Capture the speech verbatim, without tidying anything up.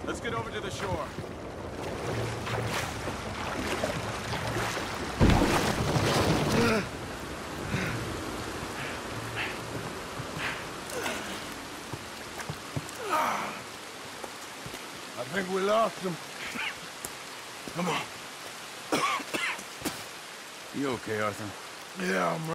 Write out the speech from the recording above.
Let's get over to the shore. I think we lost him. Come on. You okay, Arthur? Yeah, I'm